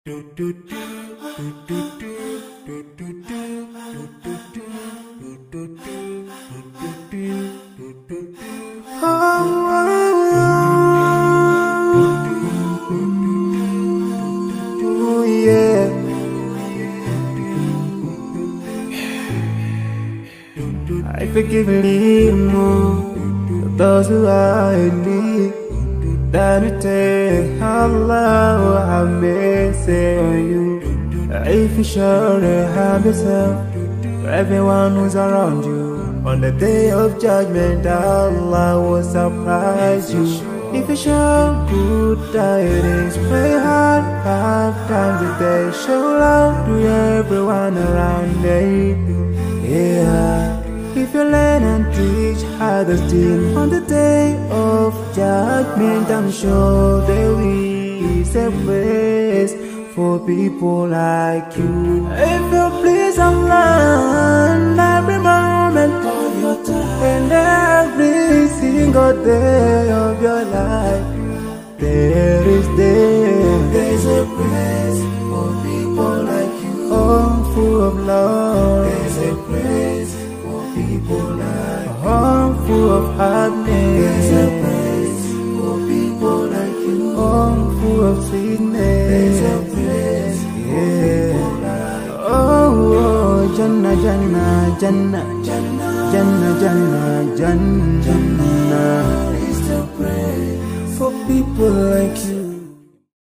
Yeah. I forgive a little more for those who are in need. That you take Allah will have mercy on you. If you surely have yourself, for everyone who's around you, on the day of judgment, Allah will surprise you. If you show good tidings, pray hard 5 times a day. Show love to everyone around you. Yeah. If you learn and teach others still, on the day of judgment, I'm sure there is a place for people like you. If you please Allah, every moment of your time and every single day of your life, there's a place for people like you. Oh, full of love. There's a place for people like you. Oh, full of happiness. There's a place for people like you. Oh, full of sweetness. There's a place for people like you. Oh, Jannah, Jannah, Jannah, Jannah, Jannah, Jannah, Jannah.